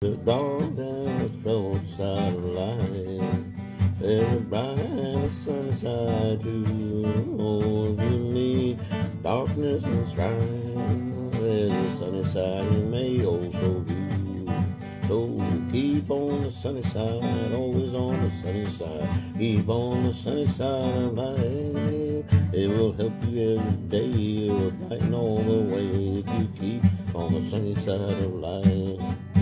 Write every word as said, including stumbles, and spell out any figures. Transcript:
Dog down the roadside of life. There's a bright sunny side too. Oh, if you need darkness and strife, there's a sunny side you may also view. So keep on the sunny side, always on the sunny side. Keep on the sunny side of life. It will help you every day. You're brighten all the way if you keep on the sunny side of life.